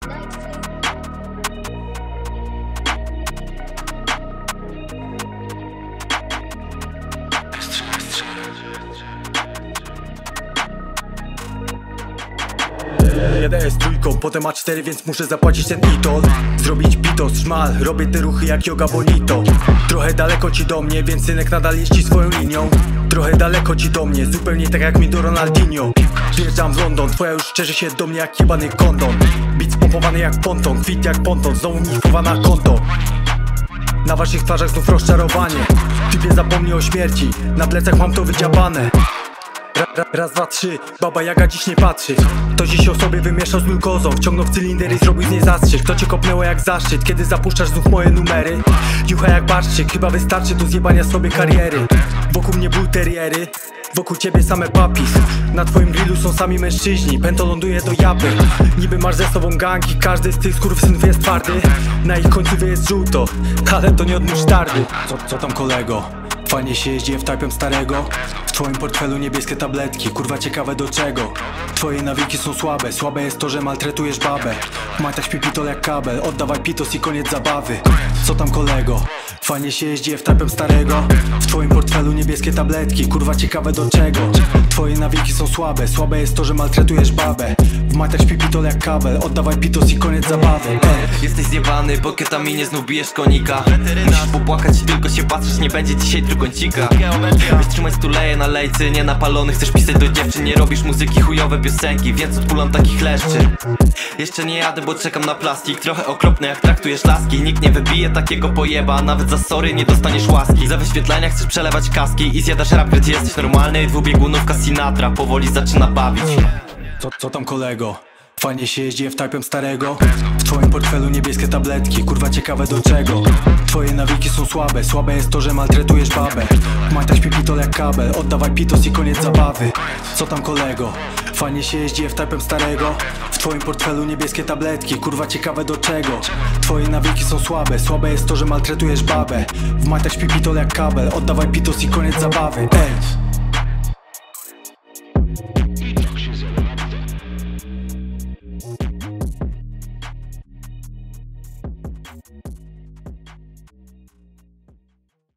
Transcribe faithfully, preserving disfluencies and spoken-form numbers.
Jadę z trójką, potem A cztery, więc muszę zapłacić ten idol. Zrobić bitos, szmal, robię te ruchy jak Yoga Bonito. Trochę daleko ci do mnie, więc synek nadal jeździ swoją linią. Trochę daleko ci do mnie, zupełnie tak jak mi do Ronaldinho. Wjeżdżam w London, twoja już szczerzy się do mnie jak jebany kondon. Beat spompowany jak ponton, kwit jak ponton, znowu mi wpływa na konto. Na waszych twarzach znów rozczarowanie. Typie zapomnij o śmierci, na plecach mam to wydziabane. Ra, raz, dwa, trzy, baba Jaga dziś nie patrzy. To dziś o sobie wymieszał z glukozą, wciągnął w cylinder i zrobił z niej zastrzyk. To cię kopnęło jak zaszczyt, kiedy zapuszczasz znów moje numery. Jucha jak barszczyk, chyba wystarczy do zjebania sobie kariery. Wokół mnie bulteriery, wokół ciebie same papis. Na twoim grillu są sami mężczyźni, pęto ląduje do japy. Niby masz ze sobą ganki, każdy z tych skurwysynów jest twardy. Na ich końcu jest żółto, ale to nie od musztardy. Co, co tam kolego? Fajnie się jeździ F-Typem starego. W twoim portfelu niebieskie tabletki, kurwa ciekawe do czego. Twoje nawyki są słabe, słabe jest to, że maltretujesz babę. W majtach śpi pitol jak kabel, oddawaj pitos i koniec zabawy. Co tam kolego? Fajnie się jeździ F-Typem starego. W twoim portfelu niebieskie tabletki, kurwa ciekawe do czego. Twoje nawyki są słabe, słabe jest to, że maltretujesz babę. W majtach śpi pitol jak kabel, oddawaj pitos i koniec zabawy. Ej. Jesteś zjebany, po ketaminie znów bijesz konika. Musisz popłakać i tylko się patrzysz, nie będzie dzisiaj trójkącika. Wiesz, trzymać stuleje na lejcy, nie napalony. Chcesz pisać do dziewczyn, nie robisz muzyki, chujowe piosenki, więc odpulam takich leszczy. Jeszcze nie jadę, bo czekam na plastik. Trochę okropne jak traktujesz laski. Nikt nie wybije takiego pojeba, nawet za sorry nie dostaniesz łaski. Za wyświetlenia chcesz przelewać kaski i zjadasz rap, gdy jesteś normalny. Dwubiegunówka Sinatra powoli zaczyna bawić. Co, co tam kolego? Fajnie się jeździ F-Typem starego. W twoim portfelu niebieskie tabletki, kurwa ciekawe do czego. Twoje nawyki są słabe, słabe jest to, że maltretujesz babę. W majtach śpi pitol jak kabel, oddawaj pitos i koniec zabawy. Co tam kolego? Fajnie się jeździ F-Typem starego. W twoim portfelu niebieskie tabletki, kurwa ciekawe do czego. Twoje nawyki są słabe, słabe jest to, że maltretujesz babę. W majtach śpi pitol jak kabel, oddawaj pitos i koniec zabawy. Ej.